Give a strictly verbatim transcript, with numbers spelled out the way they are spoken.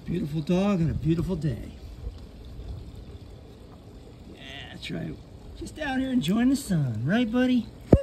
Beautiful dog and a beautiful day. Yeah, that's right. Just out here enjoying the sun, right, buddy?